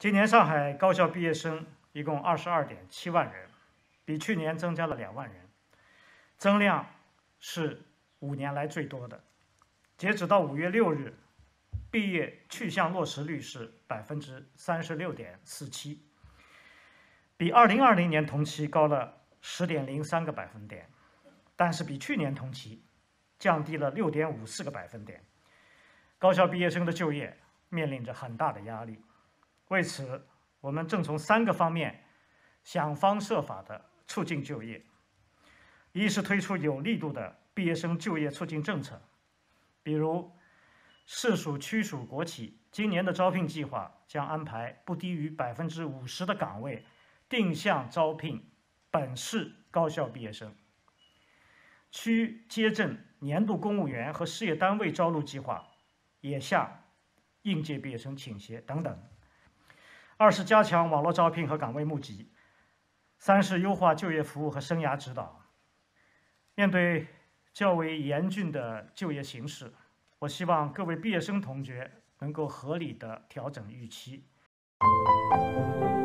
今年上海高校毕业生一共22.7万人，比去年增加了2万人，增量是5年来最多的。截止到5月6日，毕业去向落实率是36.47%，比2020年同期高了10.03个百分点，但是比去年同期降低了6.54个百分点。高校毕业生的就业面临着很大的压力，为此，我们正从3个方面想方设法地促进就业。一是推出有力度的毕业生就业促进政策，比如市属区属国企今年的招聘计划将安排不低于50%的岗位定向招聘本市高校毕业生，区街镇年度公务员和事业单位招录计划也向应届毕业生倾斜等等。二是加强网络招聘和岗位募集。三是优化就业服务和生涯指导。面对较为严峻的就业形势，我希望各位毕业生同学能够合理地调整预期。